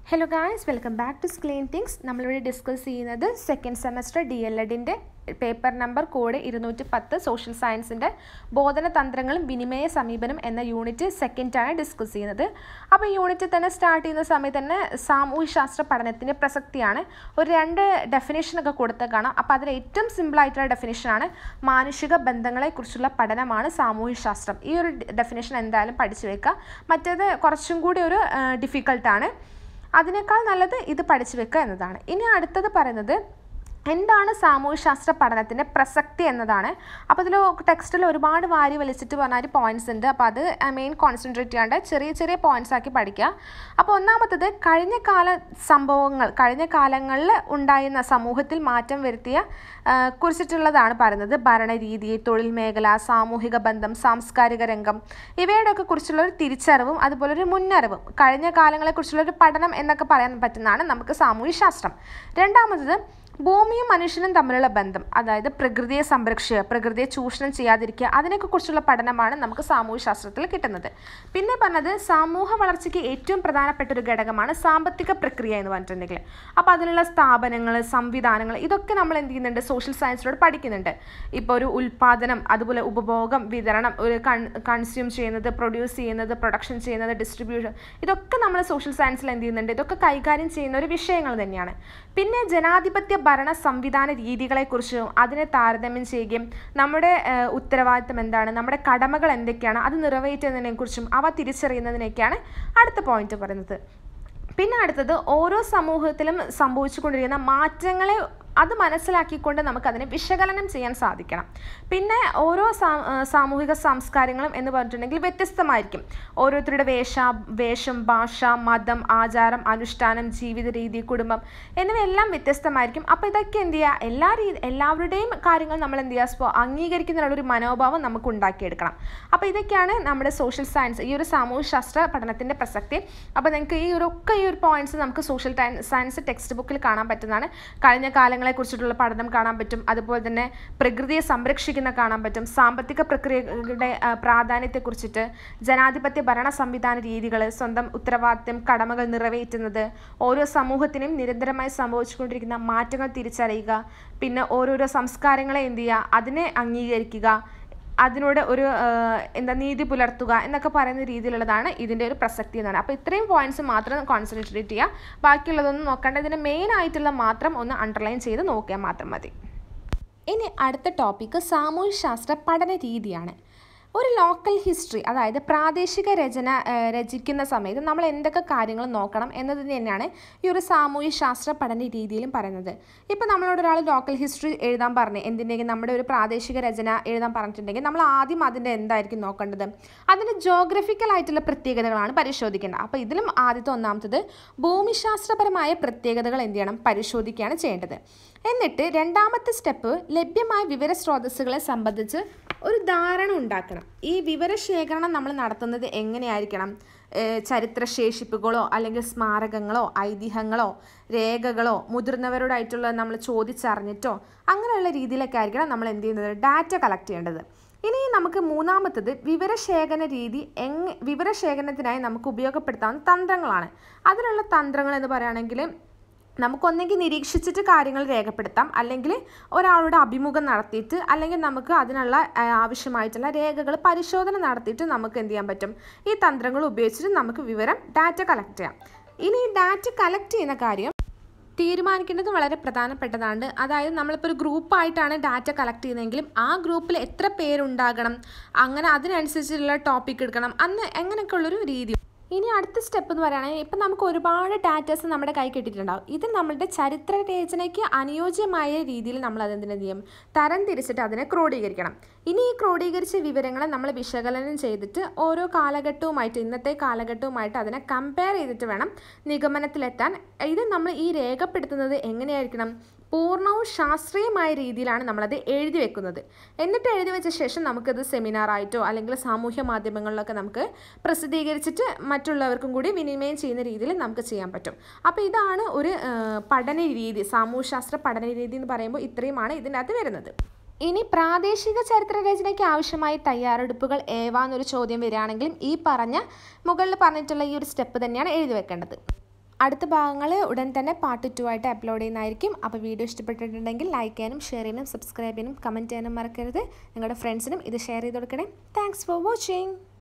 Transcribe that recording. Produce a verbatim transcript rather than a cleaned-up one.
Hello guys, welcome back to Screen Things. നമ്മളിവിടെ discuss ചെയ്യുന്നത് second semester D L എഡിൻ്റെ paper number code ഇരുന്നൂറ്റി പത്ത് സോഷ്യൽ സയൻസിൻ്റെ ബോധന തന്ത്രങ്ങളും വിനിമയ സമീപനം എന്ന യൂണിറ്റ് സെക്കൻഡാണ് ഡിസ്കസ് ചെയ്യുന്നത്. അപ്പോൾ ഈ യൂണിറ്റ് തന്നെ സ്റ്റാർട്ട് ചെയ്യുന്ന സമയത്ത് തന്നെ സാമൂഹ്യശാസ്ത്ര പഠനത്തിൻ്റെ പ്രസക്തിയാണ് ഒരു രണ്ട് ഡെഫിനേഷനൊക്കെ കൊടുത്ത് കാണാം. അപ്പോൾ അതിൽ ഏറ്റവും സിമ്പിളായിട്ടുള്ള ഡെഫിനേഷനാണ് മാനുഷിക ബന്ധങ്ങളെക്കുറിച്ചുള്ള പഠനമാണ് സാമൂഹ്യശാസ്ത്രം. ഈ ഒരു ഡെഫിനേഷൻ എന്തായാലും പഠിച്ചു വെക്കുക. മറ്റേത് കുറച്ചും കൂടി ഒരു ഡിഫിക്കൽട്ടാണ്. അതിനേക്കാൾ നല്ലത് ഇത് പഠിച്ചു വെക്കുക എന്നതാണ്. ഇനി അടുത്തത് പറയുന്നത് എന്താണ് സാമൂഹ്യശാസ്ത്ര പഠനത്തിൻ്റെ പ്രസക്തി എന്നതാണ്. അപ്പോൾ ഇതിൽ ടെക്സ്റ്റിൽ ഒരുപാട് വാരി വലിച്ചിട്ട് പറഞ്ഞാൽ പോയിൻറ്റ്സ് ഉണ്ട്. അപ്പോൾ അത് മെയിൻ കോൺസെൻട്രേറ്റ് ചെയ്യാണ്ട് ചെറിയ ചെറിയ പോയിൻറ്റ്സ് ആക്കി പഠിക്കുക. അപ്പോൾ ഒന്നാമത്തത് കഴിഞ്ഞ കാല സംഭവങ്ങൾ കഴിഞ്ഞ കാലങ്ങളിൽ ഉണ്ടായിരുന്ന സമൂഹത്തിൽ മാറ്റം വരുത്തിയ കുറിച്ചിട്ടുള്ളതാണ് പറയുന്നത്. ഭരണരീതി, തൊഴിൽ മേഖല, സാമൂഹിക ബന്ധം, സാംസ്കാരിക രംഗം ഇവയുടെയൊക്കെ കുറിച്ചുള്ളൊരു തിരിച്ചറിവും അതുപോലെ ഒരു മുന്നറിവും കഴിഞ്ഞ കാലങ്ങളെക്കുറിച്ചുള്ളൊരു പഠനം എന്നൊക്കെ പറയാൻ പറ്റുന്നതാണ് നമുക്ക് സാമൂഹ്യശാസ്ത്രം. രണ്ടാമത്തത് ഭൂമിയും മനുഷ്യനും തമ്മിലുള്ള ബന്ധം, അതായത് പ്രകൃതിയെ സംരക്ഷിക്കുക, പ്രകൃതിയെ ചൂഷണം ചെയ്യാതിരിക്കുക, അതിനൊക്കെ കുറിച്ചുള്ള പഠനമാണ് നമുക്ക് സാമൂഹ്യശാസ്ത്രത്തിൽ കിട്ടുന്നത്. പിന്നെ പറഞ്ഞത് സമൂഹ വളർച്ചയ്ക്ക് ഏറ്റവും പ്രധാനപ്പെട്ട ഒരു ഘടകമാണ് സാമ്പത്തിക പ്രക്രിയ എന്ന് പറഞ്ഞിട്ടുണ്ടെങ്കിൽ. അപ്പോൾ അതിനുള്ള സ്ഥാപനങ്ങൾ, സംവിധാനങ്ങൾ ഇതൊക്കെ നമ്മൾ എന്ത് ചെയ്യുന്നുണ്ട്, സോഷ്യൽ സയൻസിലൂടെ പഠിക്കുന്നുണ്ട്. ഇപ്പോൾ ഒരു ഉൽപ്പാദനം, അതുപോലെ ഉപഭോഗം, വിതരണം, ഒരു കൺ കൺസ്യൂം ചെയ്യുന്നത്, പ്രൊഡ്യൂസ് ചെയ്യുന്നത്, പ്രൊഡക്ഷൻ ചെയ്യുന്നത്, ഡിസ്ട്രിബ്യൂഷൻ, ഇതൊക്കെ നമ്മൾ സോഷ്യൽ സയൻസിൽ എന്ത് ചെയ്യുന്നുണ്ട്, ഇതൊക്കെ കൈകാര്യം ചെയ്യുന്ന ഒരു വിഷയങ്ങൾ തന്നെയാണ്. പിന്നെ ജനാധിപത്യ ഭരണ സംവിധാന രീതികളെക്കുറിച്ചും അതിനെ താരതമ്യം ചെയ്യുകയും നമ്മുടെ ഉത്തരവാദിത്തം എന്താണ്, നമ്മുടെ കടമകൾ എന്തൊക്കെയാണ്, അത് നിറവേറ്റുന്നതിനെക്കുറിച്ചും അവ തിരിച്ചറിയുന്നതിനൊക്കെയാണ് അടുത്ത പോയിന്റ് പറയുന്നത്. പിന്നെ അടുത്തത് ഓരോ സമൂഹത്തിലും സംഭവിച്ചുകൊണ്ടിരിക്കുന്ന മാറ്റങ്ങളെ അത് മനസ്സിലാക്കിക്കൊണ്ട് നമുക്കതിനെ വിശകലനം ചെയ്യാൻ സാധിക്കണം. പിന്നെ ഓരോ സാമൂഹിക സംസ്കാരങ്ങളും എന്ന് പറഞ്ഞിട്ടുണ്ടെങ്കിൽ വ്യത്യസ്തമായിരിക്കും. ഓരോരുത്തരുടെ വേഷ വേഷം ഭാഷ, മതം, ആചാരം, അനുഷ്ഠാനം, ജീവിത രീതി, കുടുംബം എന്നിവയെല്ലാം വ്യത്യസ്തമായിരിക്കും. അപ്പോൾ ഇതൊക്കെ എന്ത് ചെയ്യുക, എല്ലാ രീതി എല്ലാവരുടെയും കാര്യങ്ങൾ നമ്മൾ എന്ത് ചെയ്യുക, അംഗീകരിക്കുന്നതിനുള്ളൊരു മനോഭാവം നമുക്ക് ഉണ്ടാക്കിയെടുക്കണം. അപ്പോൾ ഇതൊക്കെയാണ് നമ്മുടെ സോഷ്യൽ സയൻസ് ഈ ഒരു സാമൂഹ്യശാസ്ത്ര പഠനത്തിൻ്റെ പ്രസക്തി. അപ്പോൾ നിങ്ങൾക്ക് ഈ ഒരു ഒക്കെ ഈ ഒരു പോയിന്റ്സ് നമുക്ക് സോഷ്യൽ സയൻസ് ടെക്സ്റ്റ് ബുക്കിൽ കാണാൻ പറ്റുന്നതാണ്. കഴിഞ്ഞ കാലങ്ങൾ കുറിച്ചിട്ടുള്ള പഠനം കാണാൻ പറ്റും. അതുപോലെ തന്നെ പ്രകൃതിയെ സംരക്ഷിക്കുന്ന കാണാൻ പറ്റും. സാമ്പത്തിക പ്രക്രിയകളുടെ പ്രാധാന്യത്തെക്കുറിച്ചിട്ട്, ജനാധിപത്യ ഭരണ സംവിധാന രീതികൾ, സ്വന്തം ഉത്തരവാദിത്വം, കടമകൾ നിറവേറ്റുന്നത്, ഓരോ സമൂഹത്തിനും നിരന്തരമായി സംഭവിച്ചുകൊണ്ടിരിക്കുന്ന മാറ്റങ്ങൾ തിരിച്ചറിയുക, പിന്നെ ഓരോരോ സംസ്കാരങ്ങളെ എന്ത് ചെയ്യുക, അതിനെ അംഗീകരിക്കുക, അതിനോട് ഒരു എന്താ നീതി പുലർത്തുക എന്നൊക്കെ പറയുന്ന രീതിയിലുള്ളതാണ് ഇതിൻ്റെ ഒരു പ്രസക്തി എന്നാണ്. അപ്പോൾ ഇത്രയും പോയിന്റ്സ് മാത്രം കോൺസെൻട്രേറ്റ് ചെയ്യുക. ബാക്കിയുള്ളതൊന്നും നോക്കേണ്ട. ഇതിൻ്റെ മെയിൻ ആയിട്ടുള്ള മാത്രം ഒന്ന് അണ്ടർലൈൻ ചെയ്ത് നോക്കിയാൽ മാത്രം മതി. ഇനി അടുത്ത ടോപ്പിക്ക് സാമൂഹ്യശാസ്ത്ര പഠന രീതിയാണ്. ഒരു ലോക്കൽ ഹിസ്റ്ററി, അതായത് പ്രാദേശിക രചന രചിക്കുന്ന സമയത്ത് നമ്മൾ എന്തൊക്കെ കാര്യങ്ങൾ നോക്കണം എന്നത് തന്നെയാണ് ഈ ഒരു സാമൂഹ്യശാസ്ത്ര പഠന രീതിയിലും പറയുന്നത്. ഇപ്പോൾ നമ്മളോട് ഒരാൾ ലോക്കൽ ഹിസ്റ്ററി എഴുതാൻ പറഞ്ഞു, എന്തിൻ്റെങ്കിലും നമ്മുടെ ഒരു പ്രാദേശിക രചന എഴുതാൻ പറഞ്ഞിട്ടുണ്ടെങ്കിൽ നമ്മൾ ആദ്യം അതിൻ്റെ എന്തായിരിക്കും നോക്കേണ്ടത്, അതിൻ്റെ ജോഗ്രഫിക്കൽ ആയിട്ടുള്ള പ്രത്യേകതകളാണ് പരിശോധിക്കേണ്ടത്. അപ്പോൾ ഇതിലും ആദ്യത്തെ ഒന്നാമത്തത് ഭൂമിശാസ്ത്രപരമായ പ്രത്യേകതകൾ എന്ത് ചെയ്യണം, പരിശോധിക്കുകയാണ് ചെയ്യേണ്ടത്. എന്നിട്ട് രണ്ടാമത്തെ സ്റ്റെപ്പ് ലഭ്യമായ വിവര സ്രോതസ്സുകളെ സംബന്ധിച്ച് ഒരു ധാരണ ഉണ്ടാക്കണം. ഈ വിവരശേഖരണം നമ്മൾ നടത്തുന്നത് എങ്ങനെയായിരിക്കണം, ചരിത്രശേഷിപ്പുകളോ അല്ലെങ്കിൽ സ്മാരകങ്ങളോ ഐതിഹ്യങ്ങളോ രേഖകളോ മുതിർന്നവരോടായിട്ടുള്ള നമ്മൾ ചോദിച്ചറിഞ്ഞിട്ടോ അങ്ങനെയുള്ള രീതിയിലൊക്കെ ആയിരിക്കണം നമ്മൾ എന്ത് ചെയ്യുന്നത്, ഡാറ്റ കളക്ട് ചെയ്യേണ്ടത്. ഇനി നമുക്ക് മൂന്നാമത്തത് വിവരശേഖരണ രീതി എങ് വിവരശേഖരണത്തിനായി നമുക്ക് ഉപയോഗപ്പെടുത്താവുന്ന തന്ത്രങ്ങളാണ്. അതിനുള്ള തന്ത്രങ്ങൾ എന്ന് പറയുകയാണെങ്കിൽ നമുക്കൊന്നെങ്കിൽ നിരീക്ഷിച്ചിട്ട് കാര്യങ്ങൾ രേഖപ്പെടുത്താം, അല്ലെങ്കിൽ ഒരാളോട് അഭിമുഖം നടത്തിയിട്ട്, അല്ലെങ്കിൽ നമുക്ക് അതിനുള്ള ആവശ്യമായിട്ടുള്ള രേഖകൾ പരിശോധന നടത്തിയിട്ട് നമുക്ക് എന്ത് ചെയ്യാൻ പറ്റും, ഈ തന്ത്രങ്ങൾ ഉപയോഗിച്ചിട്ട് നമുക്ക് വിവരം ഡാറ്റ കളക്ട് ചെയ്യാം. ഇനി ഈ ഡാറ്റ കളക്ട് ചെയ്യുന്ന കാര്യം തീരുമാനിക്കേണ്ടത് വളരെ പ്രധാനപ്പെട്ടതാണ്. അതായത് നമ്മളിപ്പോൾ ഒരു ഗ്രൂപ്പായിട്ടാണ് ഡാറ്റ കളക്ട് ചെയ്യുന്നതെങ്കിലും ആ ഗ്രൂപ്പിൽ എത്ര പേരുണ്ടാകണം, അങ്ങനെ അതിനനുസരിച്ചുള്ള ടോപ്പിക് എടുക്കണം, അന്ന് എങ്ങനെയൊക്കെയുള്ളൊരു രീതി. ഇനി അടുത്ത സ്റ്റെപ്പ് എന്ന് പറയുകയാണെങ്കിൽ ഇപ്പം നമുക്ക് ഒരുപാട് ഡാറ്റാസ് നമ്മുടെ കൈ കിട്ടിയിട്ടുണ്ടാവും. ഇത് നമ്മളുടെ ചരിത്ര രചനയ്ക്ക് അനുയോജ്യമായ രീതിയിൽ നമ്മൾ അതെന്തിനു ചെയ്യും, തരം തിരിച്ചിട്ട് അതിനെ ക്രോഡീകരിക്കണം. ഇനി ഈ ക്രോഡീകരിച്ച വിവരങ്ങളെ നമ്മൾ വിശകലനം ചെയ്തിട്ട് ഓരോ കാലഘട്ടവുമായിട്ട് ഇന്നത്തെ കാലഘട്ടവുമായിട്ട് അതിനെ കമ്പയർ ചെയ്തിട്ട് വേണം നിഗമനത്തിലെത്താൻ. ഇത് നമ്മൾ ഈ രേഖപ്പെടുത്തുന്നത് എങ്ങനെയായിരിക്കണം, പൂർണ്ണവും ശാസ്ത്രീയമായ രീതിയിലാണ് നമ്മളത് എഴുതി വെക്കുന്നത്. എന്നിട്ട് എഴുതി വെച്ച ശേഷം നമുക്കത് സെമിനാറായിട്ടോ അല്ലെങ്കിൽ സാമൂഹ്യ മാധ്യമങ്ങളിലൊക്കെ നമുക്ക് പ്രസിദ്ധീകരിച്ചിട്ട് മറ്റുള്ളവർക്കും കൂടി വിനിമയം ചെയ്യുന്ന രീതിയിൽ നമുക്ക് ചെയ്യാൻ പറ്റും. അപ്പോൾ ഇതാണ് ഒരു പഠന രീതി. സാമൂഹ്യശാസ്ത്ര പഠന രീതി എന്ന് പറയുമ്പോൾ ഇത്രയുമാണ് ഇതിനകത്ത് വരുന്നത്. ഇനി പ്രാദേശിക ചരിത്ര രചനയ്ക്ക് ആവശ്യമായ തയ്യാറെടുപ്പുകൾ ഏവാന്നൊരു ചോദ്യം വരികയാണെങ്കിലും ഈ പറഞ്ഞ മുകളിൽ പറഞ്ഞിട്ടുള്ള ഈ ഒരു സ്റ്റെപ്പ് തന്നെയാണ് എഴുതി വെക്കേണ്ടത്. അടുത്ത ഭാഗങ്ങൾ ഉടൻ തന്നെ പാർട്ട് ടു ആയിട്ട് അപ്ലോഡ് ചെയ്യുന്നതായിരിക്കും. അപ്പോൾ വീഡിയോ ഇഷ്ടപ്പെട്ടിട്ടുണ്ടെങ്കിൽ ലൈക്ക് ചെയ്യാനും ഷെയർ ചെയ്യാനും സബ്സ്ക്രൈബ് ചെയ്യാനും കമൻറ്റ് ചെയ്യാനും മറക്കരുത്. നിങ്ങളുടെ ഫ്രണ്ട്സിനും ഇത് ഷെയർ ചെയ്ത് കൊടുക്കണേ. Thanks for watching.